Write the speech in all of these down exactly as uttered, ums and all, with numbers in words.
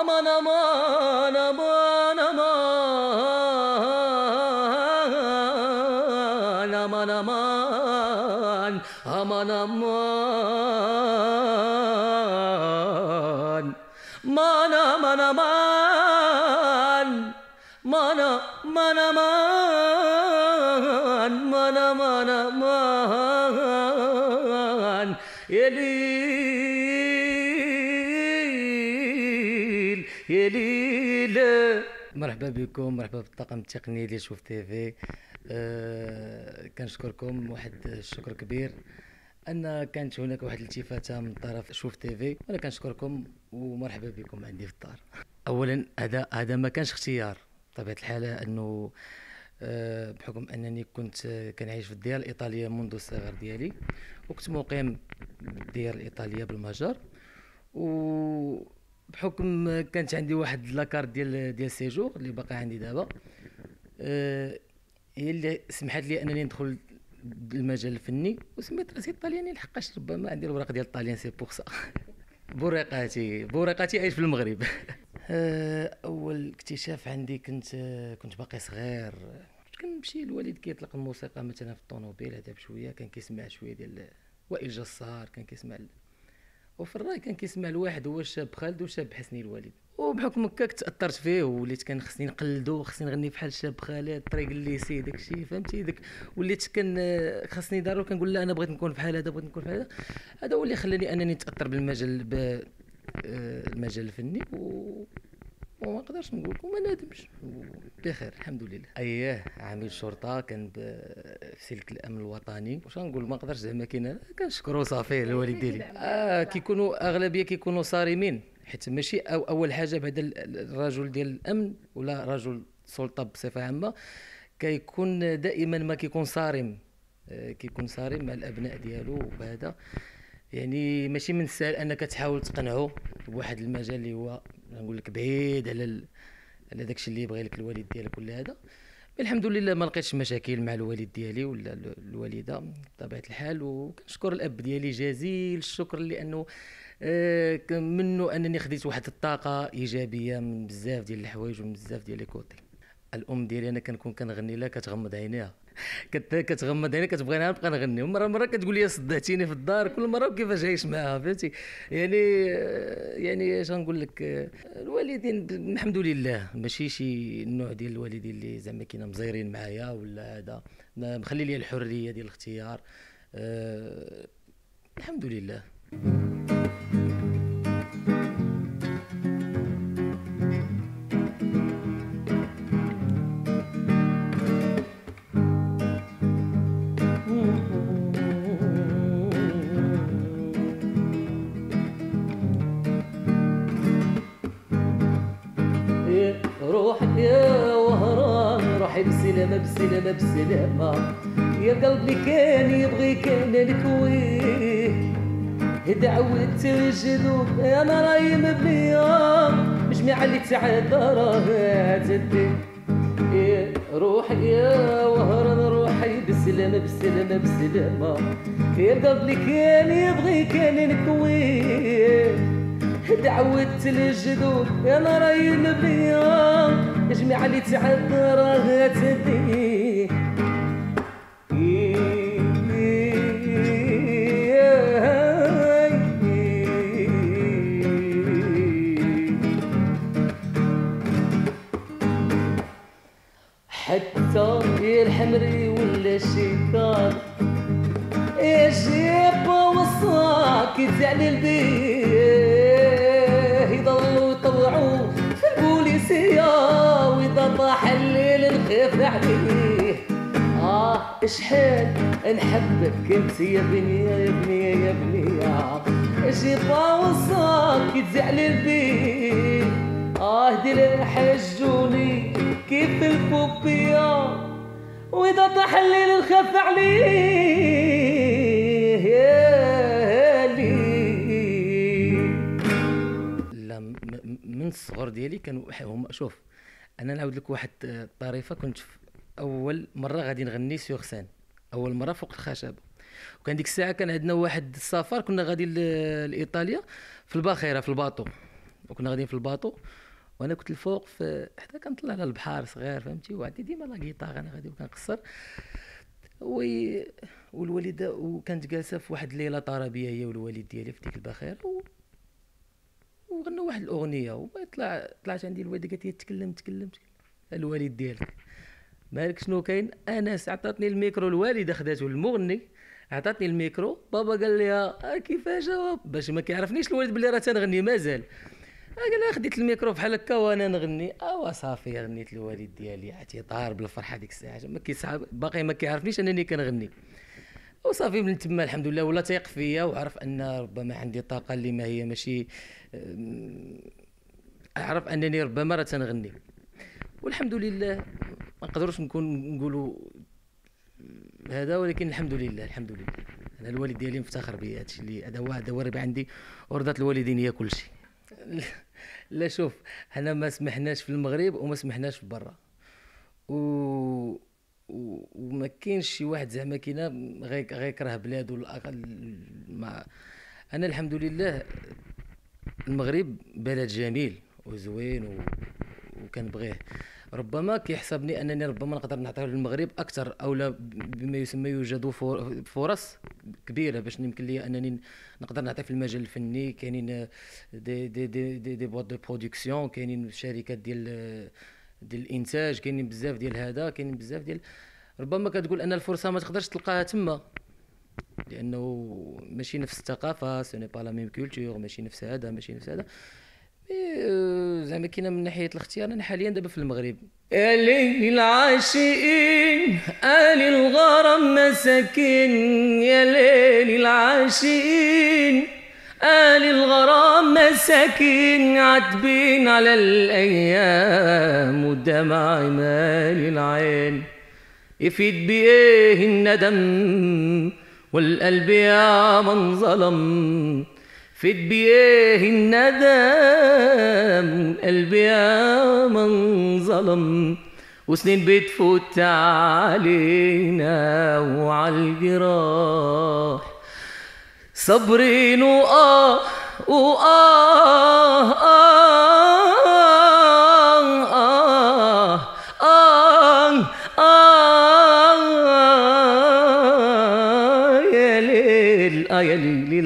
امان امان امان امان امان امان امان امان مانا مانا مان مانا مانا مان مانا مانا مان يا ليل يا ليل. مرحبا بكم، مرحبا بالطاقم التقني ديال شوف تيفي. أه كنشكركم واحد الشكر كبير ان كانت هناك واحد الالتفاته من طرف شوف تيفي، وانا كنشكركم ومرحبا بكم عندي في الدار. اولا هذا هذا ما كانش اختيار بطبيعه الحال، انه أه بحكم انني كنت كنعيش في الديار الايطاليه منذ الصغر ديالي، وكنت مقيم بالديار الايطاليه بالمجر، وبحكم كانت عندي واحد لاكارت ديال ديال السيجور اللي باقي عندي دابا، أه هي اللي سمحت لي انني ندخل المجال الفني، وسميت راسي الطلياني لحقاش ربما عندي الوراق ديال الطاليان سي بوغ سا. بوريقاتي بوريقاتي عايش في المغرب. اول اكتشاف عندي كنت كنت باقي صغير، كنت كنمشي الوالد كيطلق الموسيقى مثلا في الطوموبيل، هذا بشويه كان كيسمع شويه ديال وائل جسار، كان كيسمع، وفي الراي كان كيسمع الواحد هو الشاب خالد وشاب حسني الوالد، وبحكم هكاك تاثرت فيه ووليت كان خصني نقلدو، خصني نغني بحال الشاب خالد، طريق الليسي داكشي فهمتي داك، وليت كان خصني ضروري كنقول لا انا بغيت نكون بحال هذا، بغيت نكون بحال هذا. هذا هو اللي خلاني انني نتاثر بالمجال بالمجال الفني، و وما نقدرش نقول وما نادمش، بخير الحمد لله. اييه عامل شرطه كان في سلك الامن الوطني، واش غنقول ما نقدرش زعما كاين، كنشكرو صافي الوالد ديالي. اه كيكونوا اغلبيه كيكونوا صارمين، حيت ماشي أو اول حاجه بعد الرجل ديال الامن ولا رجل سلطه بصفه عامه كيكون دائما ما كيكون صارم، آه كيكون صارم مع الابناء ديالو، وبهذا يعني ماشي من السهل انك تحاول تقنعه بواحد المجال اللي هو نقول لك بعيد على ال... على داكشي اللي يبغي لك الوالد ديالك ولا هذا. الحمد لله ما لقيتش مشاكل مع الوالد ديالي ولا الوالده بطبيعه الحال، وكنشكر الاب ديالي جزيل الشكر لانه آه منه انني خديت واحد الطاقه ايجابيه من بزاف ديال الحوايج ومن بزاف ديال لي كوتي. الام ديالي انا كنكون كنغني لها كتغمض عينيها، كت كتغمض عينيها كتبغيني نبقى نغني، ومره مره كتقول لي صدعتيني في الدار، كل مره كيفاش عايش معاها فهمتي. يعني يعني اش غنقول لك، الوالدين الحمد لله ماشي شي النوع ديال الوالدين اللي زعما كاين مزيرين معايا ولا هذا، مخلي لي الحريه ديال الاختيار. أه الحمد لله. روحي يا وهران روحي بسلامة بسلامة بسلامة، يا قلبي كان يبغي كان نكويه، دعوت الجدود انا راهي مبنية مجمع اللي تعدى راه تدي. يا روحي يا وهران روحي بسلامة بسلامة بسلامة، يا قلبي كان يبغي كان نكويه، دعوت الجدود انا راهي مبنية جميع اللي تعدى راه تدي. حتى الحمري ولا الشيطان يجيب وصاك يتعلل بيه، يضلوا يطوعوا في البوليسية واذا طاح الليل نخاف عليه. اه شحال نحبك انت يا بنيه يا بنيه يا بنيه، جيب وصاك يتعلل بيه، اه دير حجوني كيف الفوبيا واذا طاح الليل نخاف عليه يا لي. لا من الصغر ديالي كانوا هما، شوف انا نعاود لك واحد الطريفه. كنت اول مره غادي نغني سيغ سان، اول مره فوق الخشبه، وكان ديك الساعه كان عندنا واحد السفر كنا غادي لايطاليا في الباخره في الباطو، وكنا غاديين في الباطو، وانا كنت الفوق في حتى كنطلع على البحر صغير فهمتي، وعندي ديما لا كيطار انا غادي وكنقصر و والوالده، وكانت جالسه في واحد الليله طربيه هي والوالد ديالي في ديك البخير و... وغنوا واحد الاغنيه، وما طلع طلعت عندي الوالده قالت لي تكلم تكلم تكلم الوالد ديالك مالك شنو كاين. انا عطاتني الميكرو، الوالده خداتو المغني عطاتني الميكرو، بابا قال لي آه كيفاش باش ما كيعرفنيش الوالد بلي راه تنغني مازال، قال لي خديت الميكرو بحال هكا وانا نغني، اوا صافي غنيت للوالد ديالي عتي طار بالفرحه ديك الساعه، ما كيصعب باقي ما كيعرفنيش انني كنغني، وصافي من تما الحمد لله ولا تيق فيا وعرف ان ربما عندي طاقه اللي ما هي ماشي، اعرف انني ربما راه تنغني، والحمد لله ما نقدروش نكون نقولوا هذا، ولكن الحمد لله الحمد لله انا الوالد ديالي مفتخر بيا، هادشي اللي هذا هو هذا هو ربي عندي، ورضات الوالدين هي كل شيء. لا شوف، حنا ما سمحناش في المغرب وما سمحناش في برا، و وما كاينش شي واحد زعما كاينه غيكره بلادو الاقل. ما انا الحمد لله المغرب بلد جميل وزوين و... وكنبغيه، ربما كيحسبني انني ربما نقدر نعطيه للمغرب اكثر، او لا بما يسمى يوجد فرص كبيره باش يمكن لي انني نقدر نعطي في المجال الفني. كاينين دي دي دي دي, دي بوات دو برودكسيون، كاينين شركات ديال ديال الانتاج، كاينين بزاف ديال هذا، كاينين بزاف ديال، ربما كتقول ان الفرصه ما تقدرش تلقاها تما لانه ماشي نفس الثقافه، سو ني با لا ميم كولتور، ماشي نفس هذا ماشي نفس هذا، زعما كاينه من ناحيه الاختيار. انا حاليا دابا في المغرب. يا ليل العاشقين آل الغرام مساكين، يا ليل العاشقين آل الغرام مساكين، عاتبين على الايام والدمع مال العين، يفيد بيه الندم والقلب يا من ظلم، فيد بيه الندم قلبي يا من ظلم، وسنين بتفوت علينا وعالجراح صبرين وآه وآه آه آه آه آه يا ليل آه يا ليل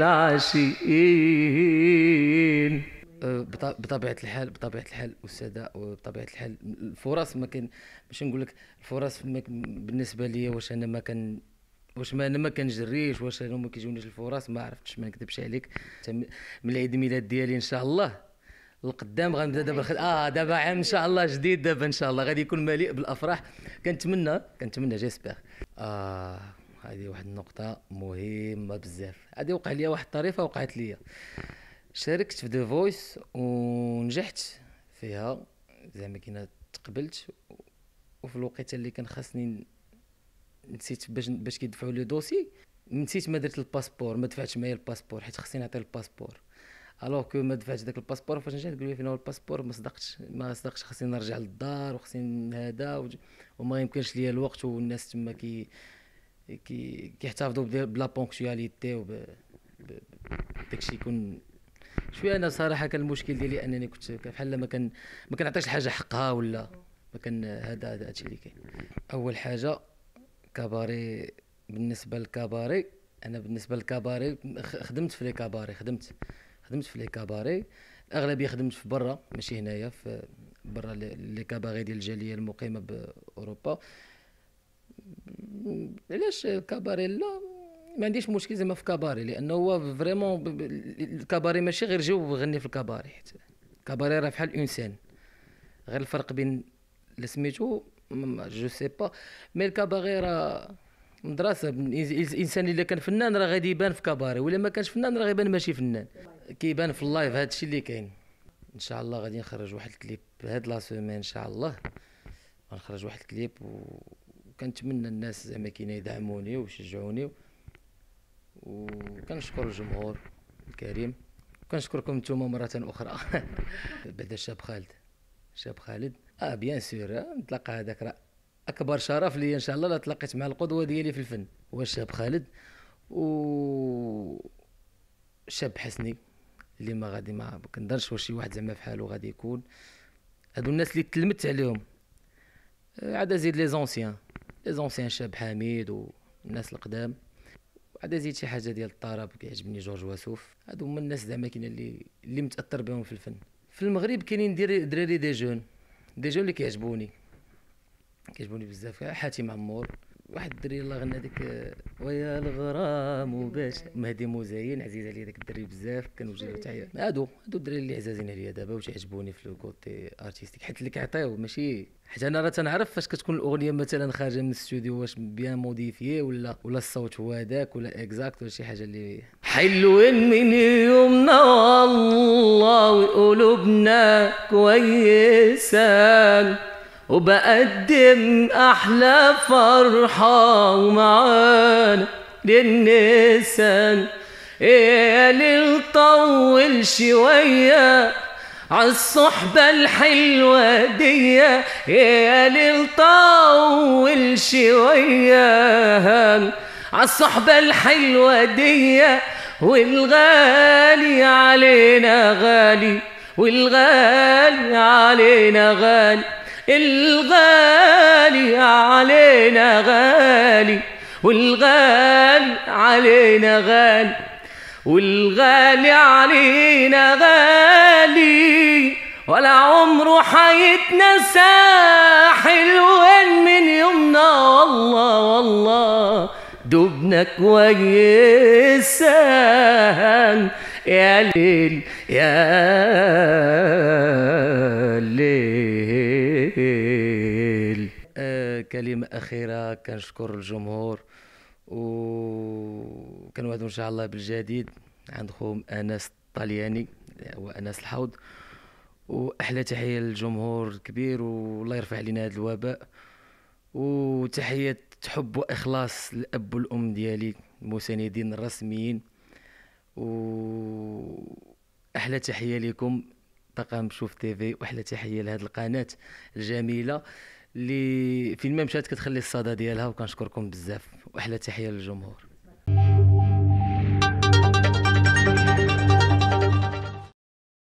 العاشقين. بطبيعة الحال بطبيعة الحال أستاذة، وبطبيعة الحال الفرص ما كان، باش نقول لك الفرص بالنسبة لي، واش أنا ما كان واش ما انا ما كنجريش، واش انا ما كيجونيش الفرص، ما عرفتش، ما نكذبش عليك. من العيد ميلاد ديالي ان شاء الله القدام غنبدا دابا الخد... اه دابا عام ان شاء الله جديد، دابا ان شاء الله غادي يكون مليء بالافراح. كنتمنى كنتمنى جيسبر. اه هذه واحد النقطة مهمة بزاف، هذه وقع لي واحد الطريفة وقعت لي. شاركت في ذا فويس ونجحت فيها، زعما كينا تقبلت، وفي الوقيته اللي كان خاصني نسيت باش باش كيدفعوا لي دوسي، نسيت ما درت الباسبور، ما دفعتش معايا الباسبور حيت خصني نعطي الباسبور، الوغ كو ما دفعتش داك الباسبور. فاش جيت قالوا لي فين هو الباسبور، ما صدقتش ما صدقتش خصني نرجع للدار وخصني هذا، وما يمكنش ليا الوقت، والناس تما كي كي كيحتفظوا بلا بونكتواليتي وب داكشي يكون شويه. انا صراحه كان المشكل ديالي انني كنت بحال ما كان ما كنعطيش الحاجه حقها، ولا ما كان هذا هذا هادشي اللي كاين. اول حاجه كاباري، بالنسبه للكاباري انا بالنسبه للكاباري خدمت في لي كاباري، خدمت خدمت في لي كاباري الاغلبيه خدمت في برا ماشي هنايا، في برا لي كاباري ديال الجاليه المقيمه باوروبا. علاش الكاباري؟ لا ما عنديش مشكل زعما في كاباري، لانه هو فريمون الكاباري ماشي غير جو بغني في الكاباري، حيت الكاباري راه بحال انسان، غير الفرق بين سميتو جو سي با، مي الكاباري راه مدرسه. الانسان الا كان فنان راه غادي يبان في كاباري، ولا ما كانش فنان راه غيبان ماشي فنان، كيبان في اللايف. هادشي اللي كاين. ان شاء الله غادي نخرج واحد الكليب هاد لا سيمين ان شاء الله، غنخرج واحد الكليب، وكنتمنى الناس زعما كاين يدعموني ويشجعوني، وكنشكر الجمهور الكريم، وكنشكركم نتوما مره اخرى. بعد الشاب خالد، شاب خالد اه بيان سور نتلاقى، هذاك راه اكبر شرف لي ان شاء الله لا تلاقيت مع القدوه ديالي في الفن، هو الشاب خالد. و شاب حسني اللي ما غادي ما كنظنش واش شي واحد زعما في حاله غادي يكون. هادو الناس اللي تلمت عليهم. عاد زيد لي زونسيان لي زونسيان شاب حميد والناس القدام. عاد زيد شي حاجه ديال الطرب، كيعجبني جورج وسوف. هادو هما الناس زعما كاين اللي اللي متاثر بهم في الفن. في المغرب كاينين دراري دراري دي جون دي جون اللي كيعجبوني كيعجبوني بزاف. حاتم عمور، واحد الدري الله غنى ديك ويا الغرام وباش مهدي مزين، عزيز عليا داك الدري بزاف، كنوجه له تحيه. هادو هادو الدراري اللي عزازين عليا دابا وتيعجبوني في الكوتي ارتستيك، حيت اللي كيعطيو ماشي حيت انا راه تنعرف فاش كتكون الاغنيه مثلا خارجه من الاستوديو واش بيان موديفيي ولا ولا الصوت هو هذاك ولا اكزاكت ولا شي حاجه اللي حلوين من يومنا والله وقلوبنا كويسان، وبقدم احلى فرحه ومعانا للنسان. يا ليل طول شويه عالصحبة الحلوة دي، يا ليل طول شوية عالصحبة الحلوة دي، والغالي علينا غالي والغالي علينا غالي، الغالي علينا غالي والغالي علينا غالي والغالي علينا غالي، ولا عمره حيتنسى. حلوين من يومنا والله والله دبنا كويسان. يا ليل يا ليل. آه كلمة أخيرة، كنشكر الجمهور وكنوعدوا ان شاء الله بالجديد عند خوم انس الطلياني وانس الحوض. واحلى تحيه للجمهور الكبير والله يرفع علينا هذا الوباء، وتحيه حب واخلاص للاب والام ديالي المساندين الرسميين، واحلى تحيه لكم طاقم شوف تيفي، واحلى تحيه لهذه القناه الجميله اللي فين ما مشات كتخلي الصدى ديالها، وكنشكركم بزاف، واحلى تحيه للجمهور.